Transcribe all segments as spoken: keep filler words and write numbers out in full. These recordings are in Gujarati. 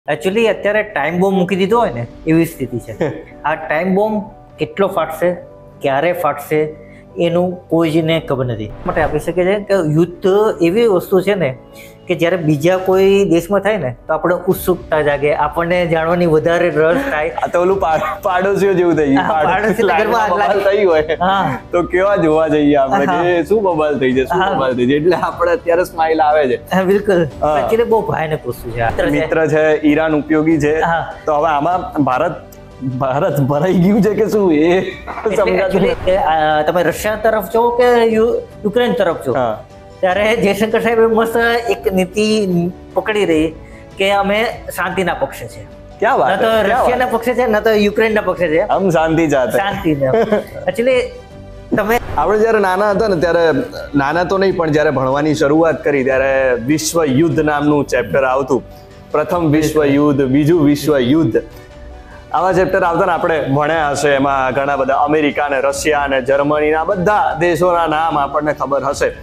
એકચ્યુઅલી અત્યારે ટાઈમ બોમ્બ મૂકી દીધો હોય ને એવી સ્થિતિ છે. આ ટાઈમ બોમ્બ કેટલો ફાટશે, ક્યારે ફાટશે એનું કોઈને ખબર નથી. માટે આપી શકે છે કે યુદ્ધ એવી વસ્તુ છે ને કે જ્યારે બીજા કોઈ દેશમાં થાય ને તો આપણે ઉત્સુકતા જાગે, આપણને જાણવાની વધારે રસ થાય. આ તો ઓલું પાડોશીઓ જેવું થઈ ગયું, થઈ હોય તો કેવા જોવા જઈએ આપણે કે શું બબાલ થઈ જાય, શું બબાલ થઈ જાય, એટલે આપણે અત્યારે સ્માઈલ આવે છે. બિલકુલ, એટલે બહુ ભયાનક વસ્તુ છે. મિત્ર છે, ઈરાન ઉપયોગી છે, તો હવે આમાં ભારત ભારત ભરાઈ ગયું છે કે શું એ સમજાતું. તમે રશિયા તરફ છો કે યુક્રેન તરફ છો, ત્યારે જયશંકર સાહેબ મસ્ત એક નીતિ પકડી રહી કે અમે શાંતિના પક્ષે છે. ક્યાં વાત, ન તો રશિયાના પક્ષે છે, ન તો યુક્રેનના પક્ષે છે. હમ શાંતિ ચાહતે, શાંતિ. એકચ્યુઅલી તમે આપણે જયારે નાના હતા ને ત્યારે, નાના તો નહીં પણ જયારે ભણવાની શરૂઆત કરી ત્યારે વિશ્વ યુદ્ધ નામનું ચેપ્ટર આવતું. પ્રથમ વિશ્વ યુદ્ધ, બીજું વિશ્વ યુદ્ધ, આવા ચેપ્ટર આવતા ને આપણે ભણ્યા હશે. એમાં ઘણા બધા અમેરિકા ને રશિયા ને જર્મનીના બધા દેશોના નામ આપણને ખબર હશે.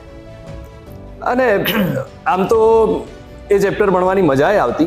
અને આમ તો એ ચેપ્ટર ભણવાની મજા આવતી,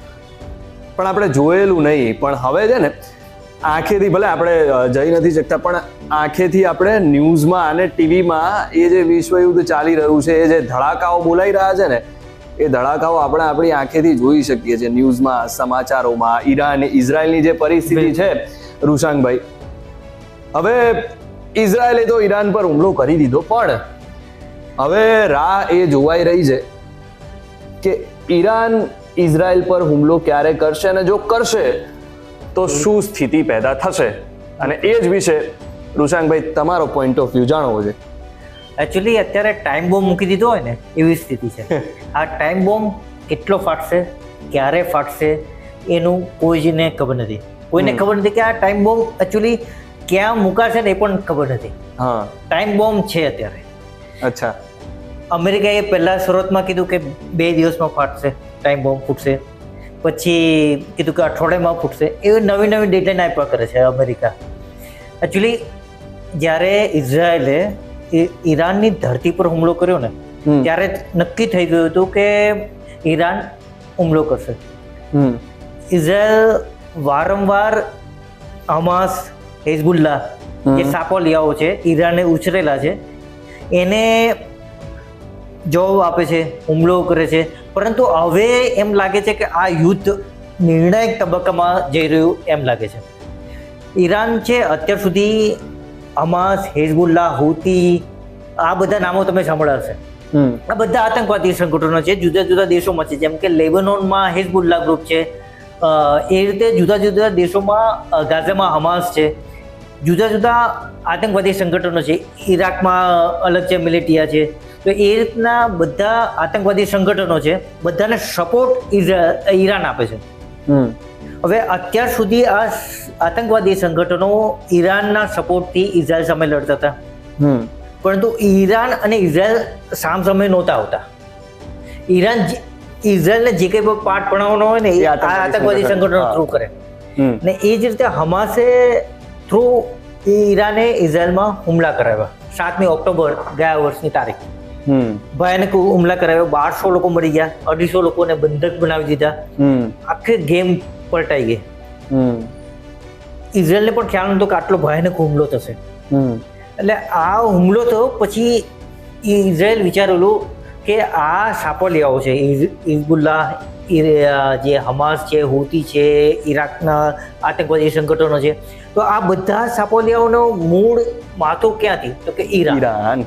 પણ આપણે જોયેલું નહીં. પણ હવે છે ને આંખેથી, ભલે આપણે જઈ નથી શકતા, પણ આંખેથી આપણે ન્યૂઝમાં અને ટીવીમાં એ જે વિશ્વ યુદ્ધ ચાલી રહ્યું છે, એ જે ધડાકાઓ બોલાઈ રહ્યા છે ને, એ ધડાકાઓ આપણે આપણી આંખેથી જોઈ શકીએ છીએ ન્યૂઝમાં, સમાચારોમાં. ઈરાન ઇઝરાયલની જે પરિસ્થિતિ છે રૂશાંકભાઈ, હવે ઇઝરાયલે તો ઈરાન પર હુમલો કરી દીધો, પણ હવે રાહ એ જોવાઈ રહી છે કે ઈરાન ઇઝરાયલ પર હુમલો ક્યારે કરશે, અને જો કરશે તો શું સ્થિતિ પેદા થશે. અને એ જ વિશે રૂશાંકભાઈ તમારો પોઈન્ટ ઓફ વ્યૂ જાણવો છે. એકચ્યુઅલી અત્યારે ટાઈમ બોમ્બ મૂકી દીધો હોય ને એવી સ્થિતિ છે. આ ટાઈમ બોમ્બ કેટલો ફાટશે, ક્યારે ફાટશે એનું કોઈને ખબર નથી. કોઈને ખબર નથી કે આ ટાઈમ બોમ્બ એકચ્યુઅલી ક્યાં મુકાશે ને એ પણ ખબર નથી. હા, ટાઈમ બોમ્બ છે અત્યારે. અચ્છા, અમેરિકાએ પહેલા શરૂઆતમાં કીધું કે બે દિવસમાં ફાટશે, ટાઈમ બોમ્બ ફૂટશે. પછી કીધું કે અઠવાડિયામાં ફૂટશે. એવી નવી નવી ડેડલાઇન આપ્યા કરે છે અમેરિકા. એકચ્યુઅલી જ્યારે ઇઝરાયલે ઈરાનની ધરતી પર હુમલો કર્યો ને ત્યારે નક્કી થઈ ગયું હતું કે ઈરાન હુમલો કરશે. ઇઝરાયલ વારંવાર હમાસ, હિઝબુલ્લાહ જે સાપોલિયાઓ છે ઈરાને ઉછરેલા છે, એને જવાબ આપે છે, હુમલો કરે છે. પરંતુ હવે એમ લાગે છે કે આ યુદ્ધ નિર્ણાયક તબક્કામાં જઈ રહ્યું એમ લાગે છે. ઈરાન છે અત્યાર સુધી હમાસ, હિઝબુલ્લાહ, હૂતી, આ બધા નામો તમે સાંભળ્યા હશે. આ બધા આતંકવાદી સંગઠનો છે, જુદા જુદા દેશોમાં છે. જેમ કે લેબનોનમાં હિઝબુલ્લાહ ગ્રુપ છે, એ રીતે જુદા જુદા દેશોમાં ગાઝામાં હમાસ છે, જુદા જુદા આતંકવાદી સંગઠનો છે. ઈરાકમાં અલગ છે, મિલિટિયા છે. તો એ રીતના બધા આતંકવાદી સંગઠનો છે, બધાને સપોર્ટ ઈરાન આપે છે. હવે અત્યાર સુધી આ આતંકવાદી સંગઠનો ઈરાનના સપોર્ટથી ઇઝરાયલ સામે લડતા હતા, પરંતુ ઈરાન અને ઇઝરાયલ સામ સામે નહોતા આવતા. ઈરાન ઇઝરાયલને જે કંઈ પાઠ ભણાવવાનો હોય ને એ આતંકવાદી સંગઠનો થ્રુ કરે. ને એ જ રીતે હમાસે થ્રુ ઈરાને ઇઝરાયલમાં હુમલા કરાવ્યા. સાતમી ઓક્ટોબર ગયા વર્ષની તારીખ ભયાનક હુમલા કરાવ્યો. બારસો લોકો મરી ગયા, અઢીસો લોકોને બંધક બનાવી દીધા. આખી ગેમ પલટાઈ ગઈ. ઇઝરાયલને પણ ખ્યાલ નહોતો કે આટલો ભયાનક હુમલો થશે. એટલે આ હુમલો થયો પછી ઇઝરાયલ વિચારેલું કે આ સાપોલિયાઓ છે, હિઝબુલ્લાહ, જે હમાસ છે, હૂતી છે, ઈરાકના આતંકવાદી સંગઠનો છે, તો આ બધા સાપોલિયાઓનો મૂળ માથું ક્યાંથી? તો કે ઈરાન.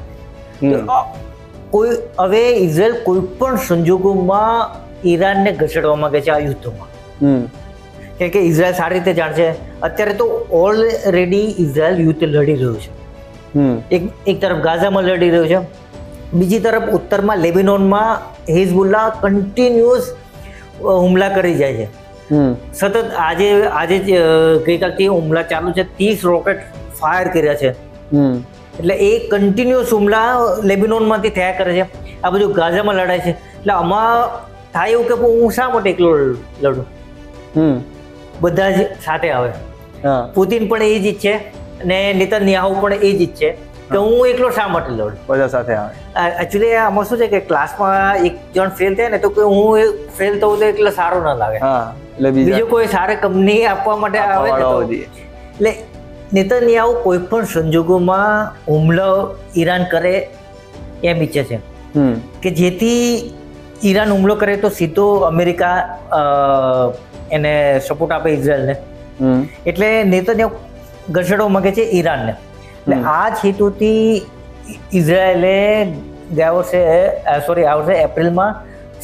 કોઈ હવે ઇઝરાયલ કોઈ પણ સંજોગોમાં ઈરાનને ઘસેડવા માંગે છે આ યુદ્ધમાં, કેમ કે ઇઝરાયલ સારી રીતે જાણશે. અત્યારે તો ઓલરેડી ઇઝરાયલ યુદ્ધ લડી રહ્યું છે. એક એક તરફ ગાઝામાં લડી રહ્યું છે, બીજી તરફ ઉત્તરમાં લેબેનોનમાં હિઝબુલ્લાહ કન્ટિન્યુઅસ હુમલા કરી જાય છે. સતત આજે આજે જ ગઈકાલથી હુમલા ચાલુ છે. ત્રીસ રોકેટ ફાયર કર્યા છે. એટલે એ કન્ટિન્યુઅસ હુમલા લેબેનોનમાંથી થયા કરે છે. આ બધું ગાઝામાં લડાય છે. એટલે આમાં થાય એવું કે હું શા માટે એકલો લડું, બધા જ સાથે આવે. પુતિન પણ એ જ ઈચ્છે અને નેતન્યાહુ પણ એ જ ઈચ્છે કે હું એકલો શા માટે લડું, બધા સાથે આવે. એકચ્યુઅલી આમાં શું છે કે ક્લાસમાં એક જણ ફેલ થાય ને તો કે હું ફેલ થવું તો એટલે સારું ના લાગે. હા, એટલે બીજો કોઈ સારી કંપની આપવા માટે આવે ને તો એટલે નેતન્યાહુ કોઈ પણ સંજોગોમાં હુમલો ઈરાન કરે એમ ઈચ્છે છે કે જેથી ઈરાન હુમલો કરે તો સીધો અમેરિકા એને સપોર્ટ આપે ઇઝરાયલને. એટલે નેતન્યાહુ ઘસેડવા માંગે છે ઈરાનને. એટલે આ જ હેતુથી ઇઝરાયલે ગયા વર્ષે સોરી આ વર્ષે એપ્રિલમાં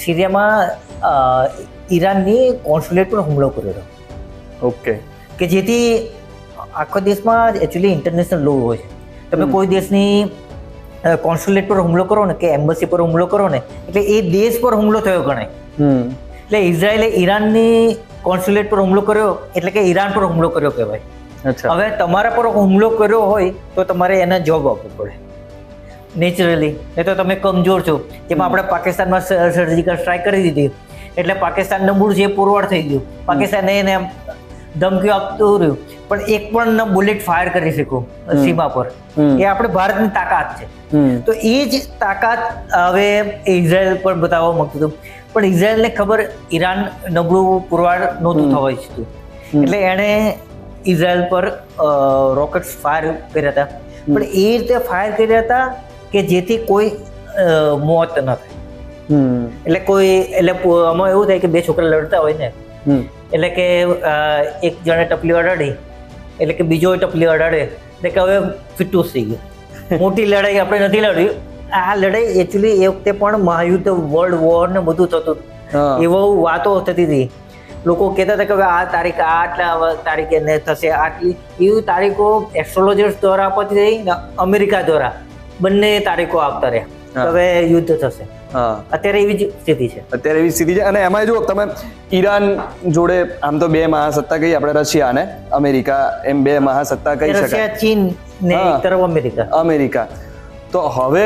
સિરિયામાં ઈરાનની કોન્સ્યુલેટ પર હુમલો કર્યો હતો. ઓકે. કે જેથી આખો દેશમાં એકચ્યુઅલી ઇન્ટરનેશનલ લો હોય છે. તમે કોઈ દેશની કોન્સ્યુલેટ પર હુમલો કરો ને કે એમ્બસી પર હુમલો કરો ને એટલે એ દેશ પર હુમલો થયો ગણાય. એટલે ઇઝરાયલે ઈરાનની કોન્સ્યુલેટ પર હુમલો કર્યો એટલે કે ઈરાન પર હુમલો કર્યો કહેવાય. હવે તમારા પર હુમલો કર્યો હોય તો તમારે એને જવાબ આપવો પડે નેચરલી, નહીં તો તમે કમજોર છો. જેમાં આપણે પાકિસ્તાનમાં સર્જિકલ સ્ટ્રાઇક કરી દીધી એટલે પાકિસ્તાન નબળું છે, પુરવાર થઈ ગયું. પાકિસ્તાને એને ધમકીઓ આપતું રહ્યું પણ એક પણ બુલેટ ફાયર કરી શકો સીમા પર. એ આપણે ભારતની તાકાત છે. તો એ જ તાકાત હવે ઇઝરાયલ પર બતાવવા માંગતું હતું પણ ઇઝરાયલને ખબર ઈરાન નબળું પુરવાર નહોતું થવા ઈચ્છતું એટલે એણે ઇઝરાયલ પર રોકેટ્સ ફાયર કર્યા હતા. પણ એ રીતે ફાયર કર્યા હતા કે જેથી કોઈ મોત ન થાય. એટલે કોઈ એટલે આમાં એવું થાય કે બે છોકરા લડતા હોય ને એટલે કે એક જણે ટપલી અડાડી એટલે કે બીજો ટપલી અડાડે એટલે કે હવે ફિટુસ થઈ ગયું. મોટી લડાઈ આપણે નથી લડી. આ લડાઈ એકચ્યુઅલી એ વખતે પણ મહાયુદ્ધ વર્લ્ડ વોર ને બધું થતું એવો વાતો થતી હતી. લોકો કહેતા હતા કે હવે આ તારીખ આટલા તારીખે ને થશે આટલી એવી તારીખો એસ્ટ્રોલોજર્સ દ્વારા આપતી રહી ને અમેરિકા દ્વારા બંને તારીખો આપતા રહ્યા હવે યુદ્ધ થશે. અત્યારે એવી જ સ્થિતિ છે. અત્યારે એવી સ્થિતિ છે. અને એમાં જો તમે ઈરાન જોડે આમ તો બે મહાસત્તા કહી આપણે રશિયા અને અમેરિકા એમ બે મહાસત્તા કહી શકાય. રશિયા, ચીન ને એક તરફ અમેરિકા. અમેરિકા તો હવે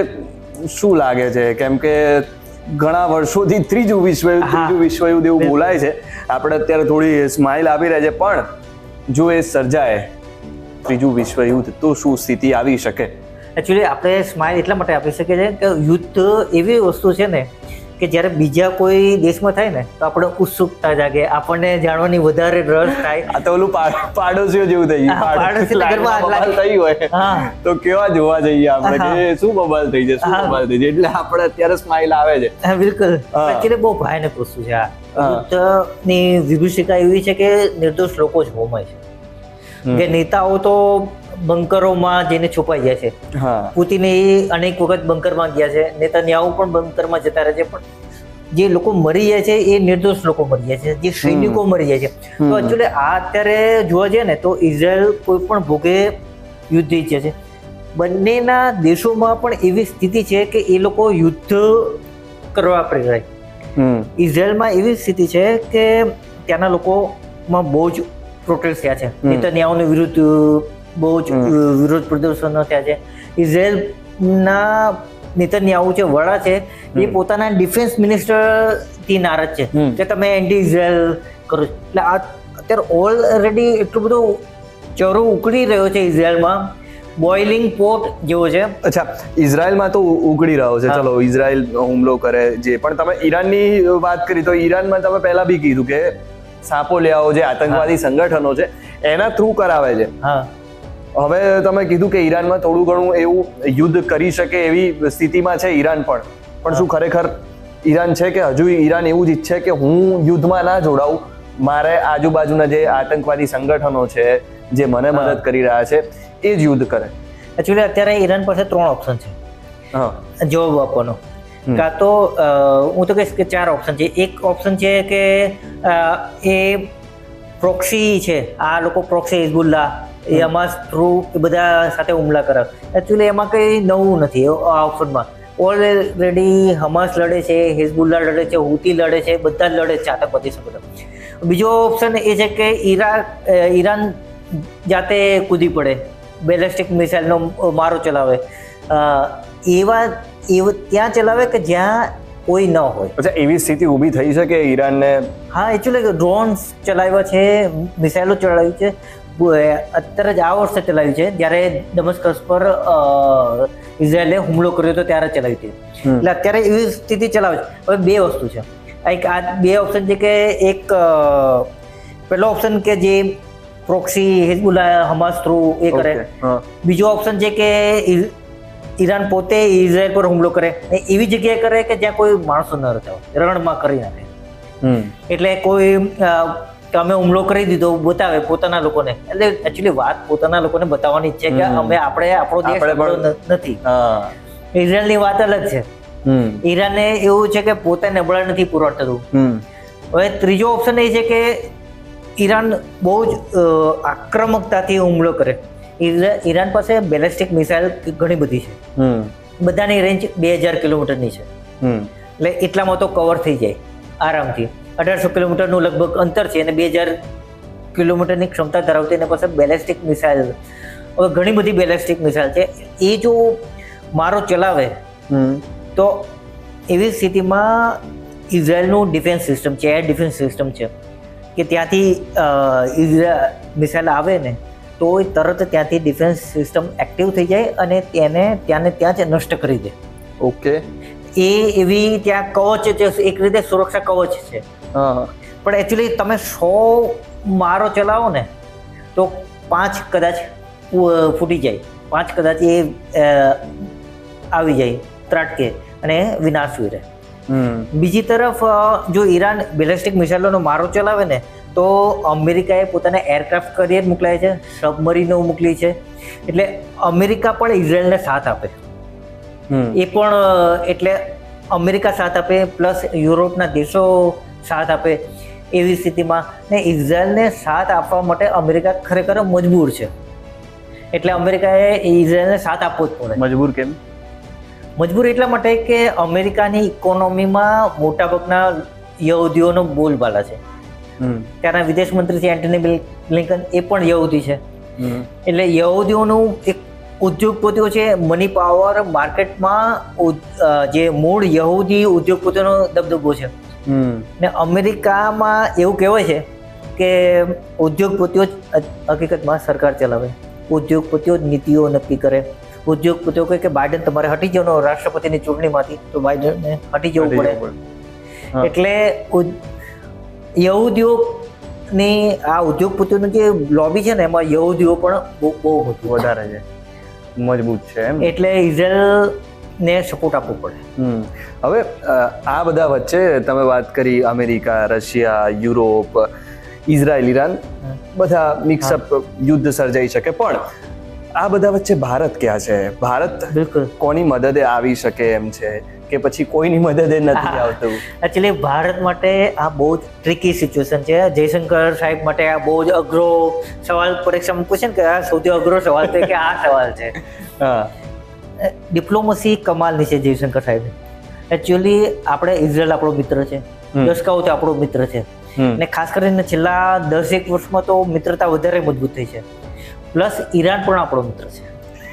શું લાગે છે કેમ કે ઘણા વર્ષોથી ત્રીજું વિશ્વયુદ્ધ ત્રીજું વિશ્વયુદ્ધ એવું બોલાય છે. આપણે અત્યારે થોડી સ્માઇલ આપી રહ્યા છે પણ જો એ સર્જાય ત્રીજું વિશ્વયુદ્ધ તો શું સ્થિતિ આવી શકે? એકચ્યુઅલી આપણે સ્માઇલ એટલા માટે આપી શકીએ છીએ કે યુદ્ધ એવી વસ્તુ છે ને કે જ્યારે બીજા કોઈ દેશમાં થાય ને તો આપણે ઉત્સુકતા જાગે, આપણને જાણવાની વધારે રસ થાય. આ તો ઓલું પાડોશીઓ જેવું થઈ ગયું. થઈ હોય તો કેવા જોવા જઈએ આપણે કે શું બબાલ થઈ જાય શું બબાલ થઈ જાય એટલે આપણે અત્યારે સ્માઇલ આવે છે. બિલકુલ. એકચ્યુઅલી બહુ ભયાનક વસ્તુ છે આ યુદ્ધની વિભીષિકા એવી છે કે નિર્દોષ લોકો જ હોમાય છે. કે નેતાઓ તો બંકરોમાં જઈને છુપાઈ જાય છે. પુતિન એ અનેક વખત બંકરમાં ગયા છે, નેતન્યાહુ પણ બંકરમાં જતા રહે છે. પણ જે લોકો મરી જાય છે એ નિર્દોષ લોકો મરી જાય છે, જે સૈનિકો મરી જાય છે. તો એકચ્યુઅલી આ અત્યારે જોવા જઈએ ને તો ઇઝરાયલ કોઈ પણ ભોગે યુદ્ધ ઈચ્છે છે. બંનેના દેશોમાં પણ એવી સ્થિતિ છે કે એ લોકો યુદ્ધ કરવા પ્રેરાય. ઇઝરાયલમાં એવી સ્થિતિ છે કે ત્યાંના લોકોમાં બહુ જ પ્રોટેસ્ટ થયા છે. નેતન્યાહુની વિરુદ્ધ બહુ જ વિરોધ પ્રદર્શનો થયા છે. ઇઝરાયલના નેતન્યાહુ જે વડા છે એ પોતાના ડિફેન્સ મિનિસ્ટરથી નારાજ છે કે તમે એન્ટી ઇઝરાયલ કરો છો. એટલે આ અત્યારે ઓલરેડી એટલું બધું ચરો ઉકળી રહ્યો છે ઇઝરાયલમાં, બોઇલિંગ પોટ જેવો છે. અચ્છા, ઇઝરાયલમાં તો ઉકળી રહ્યો છે. ચલો ઇઝરાયલ હુમલો કરે જે પણ તમે ઈરાનની વાત કરી તો ઈરાનમાં તમે પહેલા બી કીધું કે સાપો લેવાઓ જે આતંકવાદી સંગઠનો છે એના થ્રુ કરાવે છે. હવે તમે કીધું કે ઈરાનમાં થોડું ઘણું એવું યુદ્ધ કરી શકે એવી સ્થિતિમાં છે ઈરાન પણ પણ શું ખરેખર ઈરાન છે કે હજુ ઈરાન એવું જ ઈચ્છે કે હું યુદ્ધમાં ના જોડાઉં, મારે આજુબાજુના જે આતંકવાદી સંગઠનો છે જે મને મદદ કરી રહ્યા છે એ જ યુદ્ધ કરે? એકચ્યુઅલી અત્યારે ઈરાન પાસે ત્રણ ઓપ્શન છે જવાબ આપવાનો. કાં તો હું તો કહીશ કે ચાર ઓપ્શન છે. એક ઓપ્શન છે કે એ પ્રોક્સી છે, આ લોકો પ્રોક્સી હિઝબુલ્લાહ એ હમાસ થ્રુ એ બધા સાથે હુમલા કરે. એકચ્યુઅલી એમાં કંઈ નવું નથી આ ઓપ્શનમાં. ઓલરેડી હમાસ લડે છે, હિઝબુલ્લાહ લડે છે, હુતી લડે છે, બધા જ લડે છે આતંકવાદી સંગઠન. બીજો ઓપ્શન એ છે કે ઈરાક ઈરાન જાતે કૂદી પડે, બેલેસ્ટિક મિસાઇલનો મારો ચલાવે. એવા એવા ત્યાં ચલાવે કે જ્યાં કોઈ ન હોય. અચ્છા, એવી સ્થિતિ ઊભી થઈ શકે ઈરાનને? હા, એકચ્યુઅલી ડ્રોન્સ ચલાવ્યા છે, મિસાઇલો ચલાવી છે, અત્યારે જ આ વર્ષે ચલાવ્યું છે, જ્યારે દમસ્કસ પર અ, ઇઝરાયલે હુમલો કર્યો હતો ત્યારે ચલાવ્યું છે. એટલે અત્યારે એવી સ્થિતિ ચલાવે છે. હવે બે વસ્તુ છે, એક આ બે ઓપ્શન છે કે એક અ, પહેલો ઓપ્શન કે જે પ્રોક્સી હિઝબુલ્લા હમાસ થ્રુ એ કરે. બીજો ઓપ્શન છે કે ઈ- ઈરાન પોતે ઇઝરાયલ પર હુમલો કરે અને એવી જગ્યાએ કરે કે જ્યાં કોઈ માણસો ન રહેતા હોય, રણમાં કરી નાખે. એટલે કોઈ અ, કે અમે હુમલો કરી દીધો બતાવે પોતાના લોકોને. એટલે એકચ્યુઅલી વાત પોતાના લોકોને બતાવવાની જ છે કે અમે આપણે આપણો દેશ આપણે પણ- આપણો ન- નથી. ઇઝરાયલની વાત અલગ છે. ઈરાનને એવું છે કે પોતે નબળા નથી પુરવાર થતું. હવે ત્રીજો ઓપ્શન એ છે કે ઈરાન બહુ જ અ, આક્રમકતાથી હુમલો કરે. ઈરા- ઈરાન પાસે બેલેસ્ટિક મિસાઇલ ઘણી બધી છે, બધાની રેન્જ બે હજાર કિલોમીટરની છે. એટલે એટલામાં તો કવર થઈ જાય આરામથી. અઢારસો કિલોમીટરનું લગભગ અંતર છે અને બે હજાર કિલોમીટરની ક્ષમતા ધરાવતી એના પાસે બેલેસ્ટિક મિસાઇલ, હવે ઘણી બધી બેલેસ્ટિક મિસાઇલ છે. એ જો મારો ચલાવે તો એવી સ્થિતિમાં ઇઝરાયલનું ડિફેન્સ સિસ્ટમ છે, એર ડિફેન્સ સિસ્ટમ છે, કે ત્યાંથી અ, ઇઝરા મિસાઇલ આવે ને તો એ તરત ત્યાંથી ડિફેન્સ સિસ્ટમ એક્ટિવ થઈ જાય અને તેને ત્યાંને ત્યાં જ નષ્ટ કરી દે. ઓકે. એ એવી ત્યાં કવચ છે, એક રીતે સુરક્ષા કવચ છે. પણ એકચ્યુઅલી તમે સો મારો ચલાવો ને તો પાંચ કદાચ ફૂ- ફૂટી જાય, પાંચ કદાચ એ અ, આવી જાય ત્રાટકે અને વિનાશ વીરે. બીજી તરફ અ, જો ઈરાન બેલેસ્ટિક મિસાઇલોનો મારો ચલાવે ને તો અમેરિકાએ પોતાના એરક્રાફ્ટ કરિયર મોકલાય છે, સબમરીનો મોકલી છે. એટલે અમેરિકા પણ ઇઝરાયલને સાથ આપે. એ પણ અ, એટલે અમેરિકા સાથ આપે પ્લસ યુરોપના દેશો સાથ આપે એવી સ્થિતિમાં ને ઇઝરાયલને સાથ આપવા માટે અમેરિકા ખરેખર મજબૂર છે. એટલે અમેરિકાએ ઇઝરાયલને સાથ આપવો જ પડે. મજબૂર કેમ? મજબૂર એટલા માટે કે અમેરિકાની ઇકોનોમીમાં મોટાભાગના યહૂદીઓનો બોલબાલા છે. ત્યાંના વિદેશ મંત્રી છે એન્ટની બ્લિંકન, એ પણ યહૂદી છે. એટલે યહૂદીઓનું એક ઉદ્યોગપતિઓ છે, મની પાવર માર્કેટમાં ઉદ- અ, જે મૂળ યહૂદી ઉદ્યોગપતિઓનો દબદબો છે. ને અમેરિકામાં એવું કહેવાય છે કે ઉદ્યોગપતિઓ જ હકીકતમાં સરકાર ચલાવે, ઉદ્યોગપતિઓ જ નીતિઓ નક્કી કરે. ઉદ્યોગપતિઓ કહે કે બાઇડન તમારે હટી જવાનો રાષ્ટ્રપતિની ચૂંટણીમાંથી, તો બાઇડનને હટી જવું પડે. એટલે ઉદ- યહૂદીઓની આ ઉદ્યોગપતિઓનું જે લોબી છે ને એમાં યહૂદીઓ પણ બહુ બહુ મોટું વધારે છે, મજબૂત છે એમ. એટલે ઇઝરાયલને સપોર્ટ આપવો પડે. હમ. હવે અ, આ બધા વચ્ચે તમે વાત કરી America, Russia, Europe, Israel, Iran બધા મિક્સઅપ યુદ્ધ સર્જાઈ શકે, પણ આ બધા વચ્ચે ભારત ક્યાં છે? ભારત બિલકુલ. કોની મદદે આવી શકે એમ છે કે પછી કોઈની મદદે નથી આવતું? એકચ્યુઅલી ભારત માટે આ બહુ જ ટ્રિકી સિચ્યુએશન છે. જયશંકર સાહેબ માટે આ બહુ જ અઘરો સવાલ પરીક્ષામાં પૂછે ને કે આ સૌથી અઘરો સવાલ છે કે આ સવાલ છે. હા. ડિપ્લોમસી કમાલની છે જયશંકર સાહેબ. એકચ્યુઅલી આપણે ઇઝરાયલ આપણો મિત્ર છે, દશકાઓથી આપણો મિત્ર છે, અને ખાસ કરીને છેલ્લા દસેક વર્ષમાં તો મિત્રતા વધારે મજબૂત થઈ છે. પ્લસ ઈરાન પણ આપણો મિત્ર છે.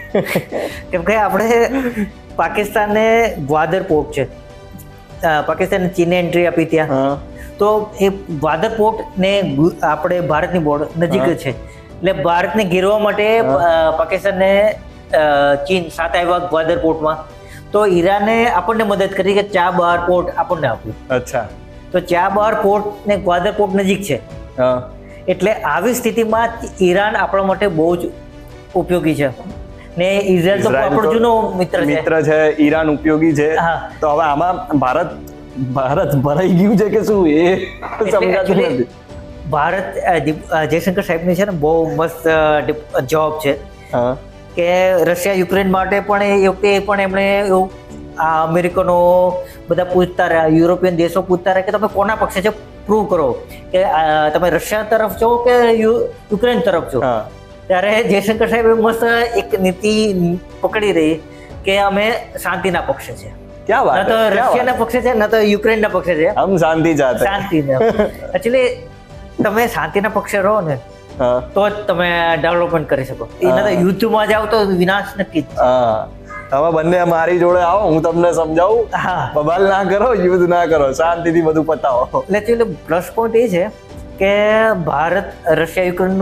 કેમ કે આપણે પાકિસ્તાનને ગ્વાદર પોર્ટ છે, અ, પાકિસ્તાને ચીને એન્ટ્રી આપી ત્યાં, તો એ ગ્વાદર પોર્ટ ને ગુ- આપણે ભારતની બોર્ડર નજીક જ છે. એટલે ભારતને ઘેરવા માટે અ, પાકિસ્તાનને અ, ચીન સાથ આવ્યા ગ્વાદર પોર્ટમાં, તો ઈરાને આપણને મદદ કરી કે ચા બહાર પોર્ટ આપણને આપ્યું. અચ્છા. તો ચા બહાર પોર્ટ ને ગ્વાદર પોર્ટ નજીક છે. હા. એટલે આવી સ્થિતિમાં ઈરાન આપણા માટે બહુ જ ઉપયોગી છે. ને ઇઝરાયલ તો ઇઝરાયલ આપણો તો જૂનો મિત્ર છે. મિત્ર છે, ઈરાન ઉપયોગી છે. હા. તો હવે આમાં ભારત ભારત ભરાઈ ગયું છે કે શું એ એટલે સમજાતું actually નથી. ભારત અ, દીપ- અ, જયશંકર સાહેબની છે ને બહુ મસ્ત અ, ડીપ- જવાબ છે હા. કે રશિયા યુક્રેન માટે પણ એ વખતે પણ એમણે એવું આ અમેરિકનો બધા પૂછતા રહ્યા, યુરોપિયન દેશો પૂછતા રહ્યા કે તમે કોના પક્ષે છે, પ્રૂવ કરો કે અ, તમે રશિયા તરફ છો કે યુ- યુક્રેન તરફ છો. હા. ત્યારે જયશંકર સાહેબે મસ્ત એક નીતિ પકડી રહી કે અમે શાંતિના પક્ષે છે, ક્યાં વાત ન તો है, क्या રશિયાના बात પક્ષે છે ન તો યુક્રેનના પક્ષે છે. है? हम शांति चाहते हैं. શાંતિના એકચ્યુઅલી તમે શાંતિના પક્ષે રહો ને હા. તો જ તમે ડેવલપમેન્ટ કરી શકો. એના તો યુદ્ધમાં જાઓ તો વિનાશ નક્કી જ છે. હા. તમે બંને મારી જોડે આવો, હું તમને સમજાવું. હા. બબાલ ના કરો, યુદ્ધ ના કરો, શાંતિથી બધું પતાવો. એટલે એકચ્યુઅલી પ્લસ પોઈન્ટ એ છે કે ભારત રશિયા યુક્રેનનું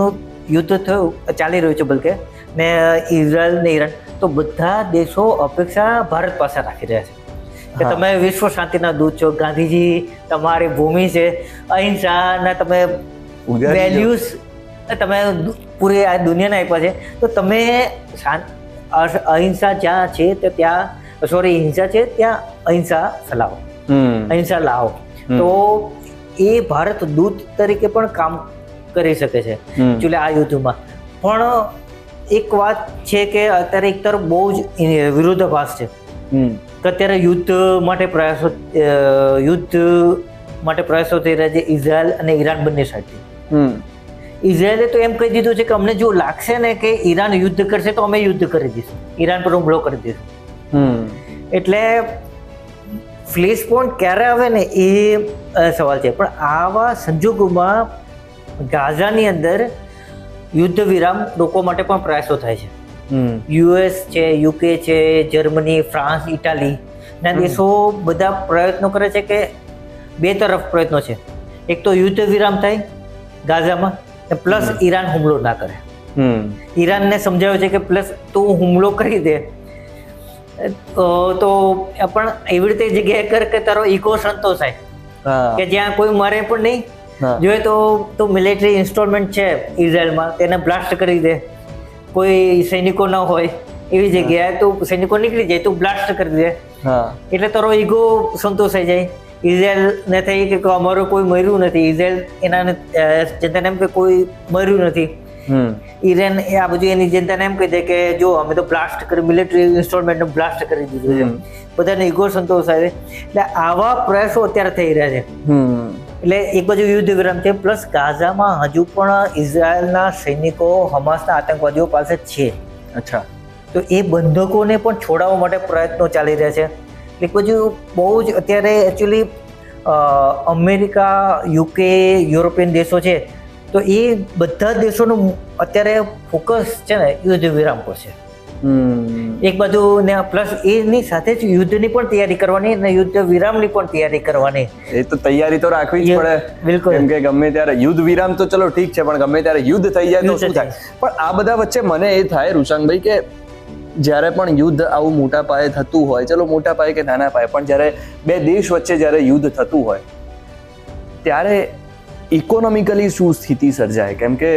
યુદ્ધ થયું ચાલી રહ્યું છે બલકે ને ઇઝરાયલ ને ઈરાન, તો બધા દેશો અપેક્ષા ભારત પાસે રાખી રહ્યા છે કે તમે વિશ્વ શાંતિના દૂત છો, ગાંધીજી તમારી ભૂમિ છે, અહિંસાના તમે વેલ્યુઝ તમે પૂરી આ દુનિયાને આપ્યા છે, તો તમે અહિંસા જ્યાં છે તો ત્યાં સોરી હિંસા છે ત્યાં અહિંસા ફેલાવો, અહિંસા લાવો. તો એ ભારત દૂત તરીકે પણ કામ કરી શકે છે એકચ્યુઅલી આ યુદ્ધમાં. પણ એક વાત છે કે અત્યારે એક તરફ બહુ જ વિરોધાભાસ છે કે અત્યારે યુદ્ધ માટે પ્રયાસો યુદ્ધ માટે પ્રયાસો થઈ રહ્યા છે ઇઝરાયલ અને ઈરાન બંને સાઈડથી. ઇઝરાયલે તો એમ કહી દીધું છે કે અમને જો લાગશે ને કે ઈરાન યુદ્ધ કરશે તો અમે યુદ્ધ કરી દઈશું, ઈરાન પર હુમલો કરી દઈશું. એટલે ફ્લેશ પોઈન્ટ ક્યારે આવે ને એ સવાલ છે. પણ આવા સંજોગોમાં ગાઝાની અંદર યુદ્ધ વિરામ રોકવા માટે પણ પ્રયાસો થાય છે. યુએસ છે, યુકે છે, જર્મની, ફ્રાન્સ, ઇટાલી ના દેશો બધા પ્રયત્નો કરે છે કે બે તરફ પ્રયત્નો છે. એક તો યુદ્ધ વિરામ થાય ગાઝામાં, પ્લસ ઈરાન હુમલો ના કરે. ઈરાનને સમજાવ્યું છે કે પ્લસ તું હુમલો કરી દે તો પણ એવી રીતે જગ્યાએ કર કે તારો ઈગો સંતોષાય કે જ્યાં કોઈ મરે પણ નહીં. જોઈએ તો તો મિલિટરી ઇન્સ્ટોલમેન્ટ છે ઇઝરાયલમાં તેને બ્લાસ્ટ કરી દે, કોઈ સૈનિકો ન હોય એવી જગ્યાએ તો સૈનિકો નીકળી જાય તો બ્લાસ્ટ કરી દે, એટલે તારો ઈગો સંતોષાઈ જાય. ઇઝરાયલને થઈ કે અમારું કોઈ મર્યું નથી, ઇઝરાયલ એના જનતાને એમ કે કોઈ મર્યું નથી. ઈરાન એ આ બધું એની જનતાને એમ કહી દે કે જો અમે તો બ્લાસ્ટ કરી મિલિટરી ઇન્સ્ટોલમેન્ટ બ્લાસ્ટ કરી દીધું છે, બધાને ઈગો સંતોષ આવે. એટલે આવા પ્રયાસો અત્યારે થઈ રહ્યા છે. એટલે એક બાજુ યુદ્ધ વિરામ છે, પ્લસ ગાઝામાં હજુ પણ ઇઝરાયલના સૈનિકો હમાસના આતંકવાદીઓ પાસે છે. અચ્છા. તો એ બંધકોને પણ છોડાવવા માટે પ્રયત્નો ચાલી રહ્યા છે. એક બાજુ બહુ જ અત્યારે એકચ્યુઅલી અમેરિકા, યુકે, યુરોપિયન દેશો છે તો એ બધા દેશોનું અત્યારે ફોકસ છે ને યુદ્ધ વિરામ પર છે. એક બાજુ ને પ્લસ એની સાથે જ યુદ્ધની પણ તૈયારી કરવાની અને યુદ્ધ વિરામની પણ તૈયારી કરવાની. એ તો તૈયારી તો રાખવી જ પડે. બિલકુલ. કેમ કે ગમે ત્યારે યુદ્ધ વિરામ તો ચલો ઠીક છે, પણ ગમે ત્યારે યુદ્ધ થઈ જાય તો શું થાય. પણ આ બધા વચ્ચે મને એ થાય રૂશાંગભાઈ કે જ્યારે પણ યુદ્ધ આવું મોટા પાયે થતું હોય, ચલો મોટા પાયે કે નાના પાયે, પણ જ્યારે બે દેશ વચ્ચે જ્યારે યુદ્ધ થતું હોય ત્યારે ઇકોનોમિકલી શું સ્થિતિ સર્જાય? કેમ કે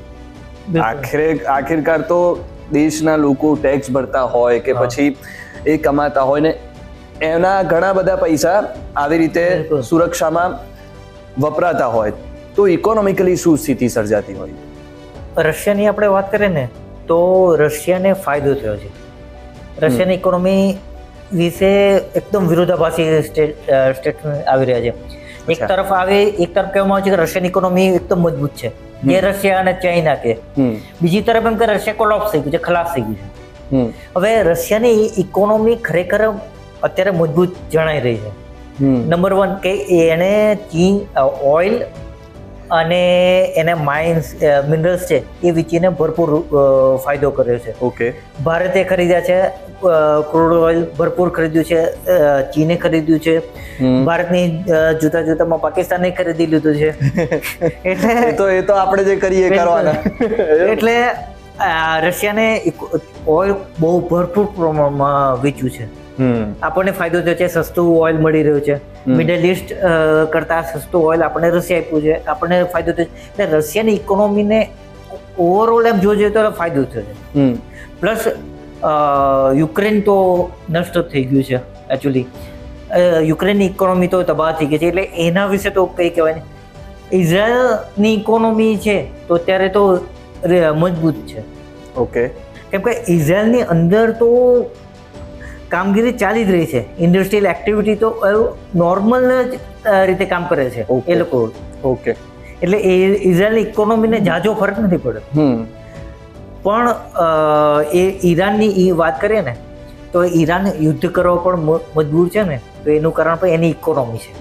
આખરે આખિરકાર તો દેશના લોકો ટેક્સ ભરતા હોય કે પછી એ કમાતા હોય ને એના ઘણા બધા પૈસા આવી રીતે સુરક્ષામાં વપરાતા હોય, તો ઇકોનોમિકલી શું સ્થિતિ સર્જાતી હોય? રશિયાની આપણે વાત કરીએ ને તો રશિયાને ફાયદો થયો છે. રશિયાની ઇકોનોમી વિશે એકદમ વિરોધાભાસી સ્ટેટમેન્ટ આવી રહ્યા છે. એક તરફ આવે એક તરફ કહેવામાં આવે છે કે રશિયન ઇકોનોમી એકદમ મજબૂત છે, જે રશિયા અને ચાઇના કે. બીજી તરફ એમ કે રશિયા કોલાપ્સ થઈ ગયું છે, ખલાસ થઈ ગયું છે. હવે રશિયાની ઇકોનોમી ખરેખર અત્યારે મજબૂત જણાઈ રહી છે. નંબર વન કે એને ચીન ઓઇલ અને એને માઇન્સ મિનરલ્સ છે એ વેચીને ભરપૂર ફાયદો કર્યો છે. ઓકે. ભારતે ખરીદ્યા છે ક્રૂડ ઓઇલ, ભરપૂર ખરીદ્યું છે, ચીને ખરીદ્યું છે, ભારતની જુદા જુદામાં પાકિસ્તાને ખરીદી લીધું છે. એટલે તો એ તો આપણે જે કરીએ કરવાના. એટલે રશિયાને ઓઇલ બહુ ભરપૂર પ્રમાણમાં વેચ્યું છે. આપણને ફાયદો થયો છે, સસ્તું ઓઇલ મળી રહ્યું છે. મિડલ ઇસ્ટ કરતા સસ્તું ઓઇલ આપણને રશિયા આપ્યું છે, આપણને ફાયદો થયો છે. એટલે રશિયાની ઇકોનોમીને ઓવરઓલ એમ જોવા જઈએ તો ફાયદો થયો છે. પ્લસ યુક્રેન તો નષ્ટ થઈ ગયું છે એકચ્યુઅલી. યુક્રેનની ઇકોનોમી તો તબાહ થઈ ગઈ છે, એટલે એના વિશે તો કંઈ કહેવાય નહીં. ઇઝરાયલની ઇકોનોમી છે તો અત્યારે તો મજબૂત છે. ઓકે. કેમ કે ઇઝરાયલની અંદર તો કામગીરી ચાલી જ રહી છે, ઇન્ડસ્ટ્રીયલ એક્ટિવિટી તો નોર્મલ રીતે કામ કરે છે એ લોકો. ઓકે. એટલે એ ઇઝરાયલની ઇકોનોમીને ઝાઝો ફરક નથી પડ્યો. પણ એ ઈરાનની એ વાત કરીએ ને તો ઈરાન યુદ્ધ કરવા પણ મજબૂર છે ને, તો એનું કારણ પણ એની ઇકોનોમી છે.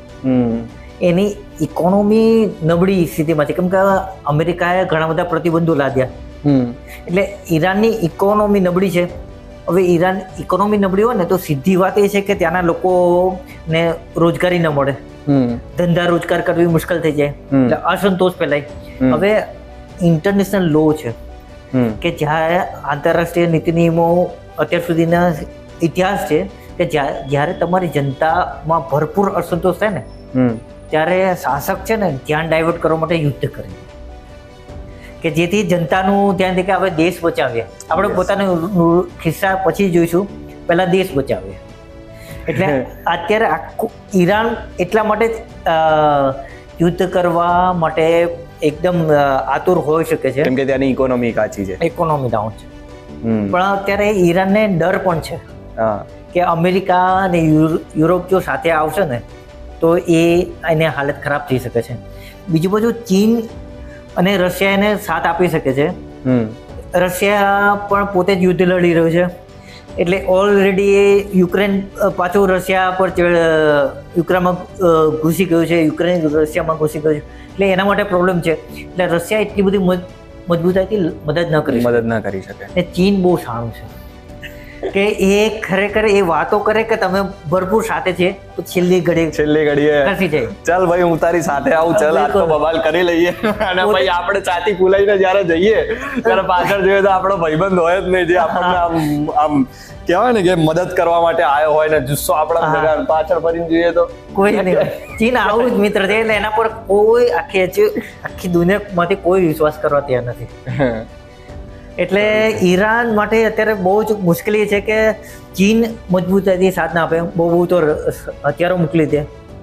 એની ઇકોનોમી નબળી સ્થિતિમાં છે, કેમ કે અમેરિકાએ ઘણા બધા પ્રતિબંધો લાદ્યા. એટલે ઈરાનની ઇકોનોમી નબળી છે. હવે ઈરાન ઇકોનોમી નબળી હોય ને તો સીધી વાત એ છે કે ત્યાંના લોકોને રોજગારી ન મળે, ધંધા રોજગાર કરવી મુશ્કેલ થઈ જાય, એટલે અસંતોષ ફેલાય. હવે ઇન્ટરનેશનલ લો છે કે જ્યારે આંતરરાષ્ટ્રીય નીતિ નિયમો અત્યાર સુધીના ઇતિહાસ છે કે જ્યારે તમારી જનતામાં ભરપૂર અસંતોષ થાય ને ત્યારે શાસક છે ને ધ્યાન ડાયવર્ટ કરવા માટે યુદ્ધ કરે કે જેથી જનતાનું ધ્યાન દે કે આપણે દેશ બચાવીએ. આપણે પોતાનો ખિસ્સા પછી જોઈશું, પહેલા દેશ બચાવીએ. એટલે અત્યારે આખું ઈરાન એટલા માટે યુદ્ધ કરવા માટે એકદમ આતુર હોઈ શકે છે કેમ કે ત્યાંની ઇકોનોમી કાચી છે, ઇકોનોમી ડાઉન છે. પણ અત્યારે ઈરાનને ડર પણ છે કે અમેરિકા અને યુરોપ જો સાથે આવશે ને તો એ એને હાલત ખરાબ થઈ શકે છે. બીજું બાજુ ચીન અને રશિયા એને સાથ આપી શકે છે. રશિયા પણ પોતે જ યુદ્ધ લડી રહ્યું છે, એટલે ઓલરેડી યુક્રેન પાછું રશિયા પર યુક્રેનમાં ઘૂસી ગયું છે, યુક્રેન રશિયામાં ઘૂસી ગયું છે, એટલે એના માટે પ્રોબ્લેમ છે. એટલે રશિયા એટલી બધી મજબૂતાઈથી મદદ ન કરી મદદ ના કરી શકે. ને ચીન બહુ સારું છે કે એ ખરેખર એ વાતો કરે કે તમે ભરપૂર સાથે છે, તો છેલ્લી ઘડી છેલ્લી ઘડીએ ખસી જાય, ચાલ ભાઈ હું તારી સાથે આવું, ચાલ આ તો બબાલ કરી લઈએ. અને ભાઈ આપણે છાતી ફૂલાઈને જ્યારે જઈએ ત્યારે પાછળ જોઈએ તો આપણો ભાઈબંધ હોય જ નહીં જે આપણને આમ આમ કહેવાય ને કે મદદ કરવા માટે આવ્યો હોય ને જુસ્સો આપણા ભેગા, પાછળ ફરીને જોઈએ તો કોઈ નહીં. ચીન આવું જ મિત્ર છે, એટલે એના પર કોઈ આખી આખી દુનિયામાંથી કોઈ વિશ્વાસ કરવા તૈયાર નથી. એટલે ઈરાન માટે અત્યારે બહુ જ મુશ્કેલી છે કે ચીન મજબૂતાઈથી સાથ ના આપે, બહુ બહુ તો હથિયારો મોકલી દે.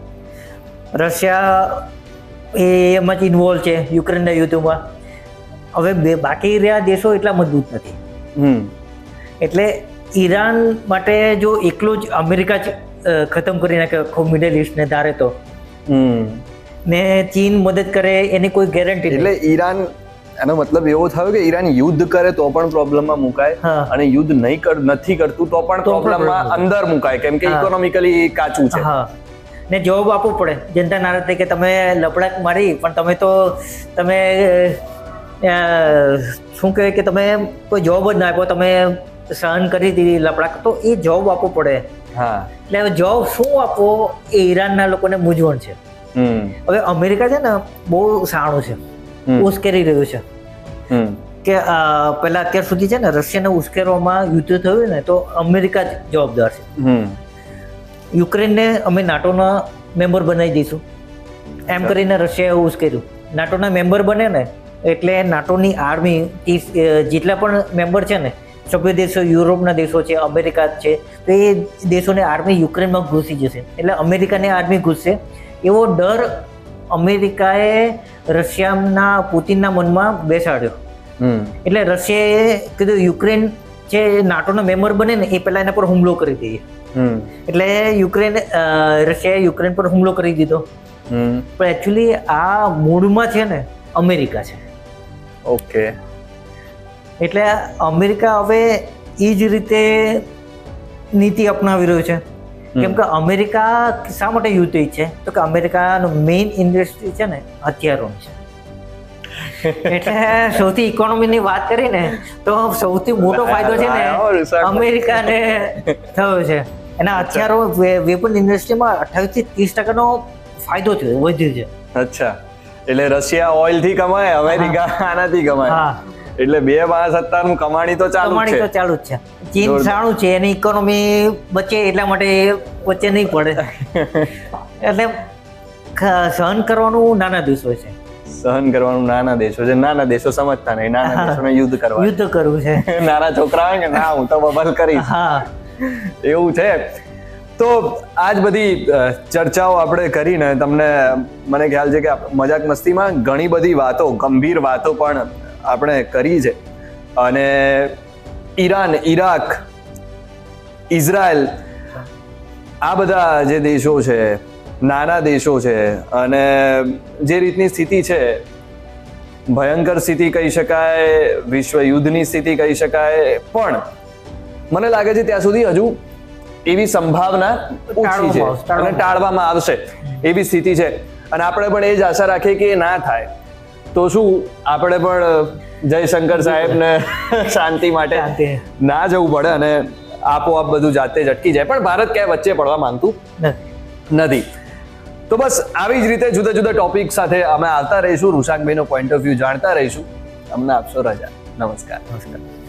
રશિયા એમાં જ ઇન્વોલ્વ છે યુક્રેનના યુદ્ધમાં. હવે બે બાકી રહ્યા દેશો એટલા મજબૂત નથી. એટલે ઈરાન માટે જો એકલો જ અમેરિકા જ ખતમ કરી નાખે આખું મિડલ ઈસ્ટને ધારે તો, ને ચીન મદદ કરે એની કોઈ ગેરંટી એટલે ઈરાન એનો મતલબ એવો થયો કે ઈરાન યુદ્ધ કરે તો પણ પ્રોબ્લેમમાં મુકાય અને યુદ્ધ નહીં કર નથી કરતું તો પણ પ્રોબ્લેમમાં અંદર મુકાય કેમ કે ઇકોનોમિકલી કાચું છે. હા, ને જવાબ આપવો પડે જનતા નારાજ થઈ કે તમે લપડાક મારી પણ તમે તો તમે શું કહે કે તમે કોઈ જવાબ જ ના આપ્યો, તમે સહન કરી દીધી લપડાક, તો એ જવાબ આપવો પડે. હા, એટલે જવાબ શું આપવો એ ઈરાનના લોકોને મૂંઝવણ છે. હવે અમેરિકા છે ને બહુ સારું છે, ઉશ્કેરી રહ્યું છે કે પેલા અત્યાર સુધી છે ને રશિયાને ઉશ્કેરવામાં યુદ્ધ થયું ને તો અમેરિકા જ જવાબદાર છે. યુક્રેનને અમે નાટોના મેમ્બર બનાવી દઈશું એમ કરીને રશિયાએ ઉશ્કેર્યું. નાટોના મેમ્બર બને ને એટલે નાટોની આર્મી જેટલા પણ મેમ્બર છે ને સભ્ય દેશો, યુરોપના દેશો છે, અમેરિકા છે, તો એ દેશોની આર્મી યુક્રેનમાં ઘૂસી જશે. એટલે અમેરિકાની આર્મી ઘૂસશે એવો ડર અમેરિકાએ રશિયાના પુતિનના મનમાં બેસાડ્યો. એટલે રશિયાએ કીધું યુક્રેન જે નાટોનો મેમ્બર બને ને એ પહેલા એના પર હુમલો કરી દઈએ. એટલે યુક્રેન રશિયાએ યુક્રેન પર હુમલો કરી દીધો. પણ એકચ્યુઅલી આ મૂળમાં છે ને અમેરિકા છે. ઓકે, એટલે અમેરિકા હવે એ જ રીતે નીતિ અપનાવી રહ્યું છે. કેમ કે અમેરિકા શા માટે યુદ્ધ ઈચ્છે તો કે અમેરિકાનું મેઇન ઇન્ડસ્ટ્રી છે ને હથિયારોની છે. એટલે સૌથી ઇકોનોમીની વાત કરીને તો સૌથી મોટો ફાયદો છે ને અમેરિકાને થયો છે. એના હથિયારો વેપન ઇન્ડસ્ટ્રીમાં અઠ્ઠાવીસ થી ત્રીસ ટકાનો ફાયદો થયો, વધ્યો છે. અચ્છા, એટલે રશિયા ઓઇલ થી કમાય, અમેરિકા આનાથી કમાય. એટલે બે મહાસત્તાનું કમાણી તો ચાલુ કમાણી તો ચાલુ જ છે. ચીન સારું છે, એની ઇકોનોમી બચે એટલા માટે વચ્ચે નહીં પડે. એટલે સહન કરવાનું નાના દેશો છે, સહન કરવાનું નાના દેશો છે. નાના દેશો સમજતા નહીં, નાના દેશોને યુદ્ધ કરવા યુદ્ધ કરવું છે. નાના છોકરા હોય કે ના હું તો બબલ કરીશ, હા એવું છે. તો આજ બધી ચર્ચાઓ આપણે કરીને તમને મને ખ્યાલ છે કે મજાક મસ્તીમાં ઘણી બધી વાતો, ગંભીર વાતો પણ આપણે કરી છે. અને ઈરાન, ઈરાક, ઇઝરાયલ આ બધા જે દેશો છે, નાના દેશો છે અને જે રીતની સ્થિતિ છે, ભયંકર સ્થિતિ કહી શકાય, વિશ્વ યુદ્ધની સ્થિતિ કહી શકાય, પણ મને લાગે છે ત્યાં સુધી હજુ એવી સંભાવના ઓછી છે અને ટાળવામાં આવશે એવી સ્થિતિ છે. અને આપણે પણ એ જ આશા રાખીએ કે ના થાય તો શું આપણે પણ જયશંકર સાહેબને શાંતિ માટે ના જવું પડે અને આપોઆપ બધું જાતે જ અટકી જાય. પણ ભારત ક્યાંય વચ્ચે પડવા માંગતું નથી. તો બસ આવી જ રીતે જુદા જુદા ટોપિક સાથે અમે આવતા રહીશું, રૂશાકભાઈનો પોઈન્ટ ઓફ વ્યૂ જાણતા રહીશું. અમને આપશો રજા. નમસ્કાર. નમસ્કાર.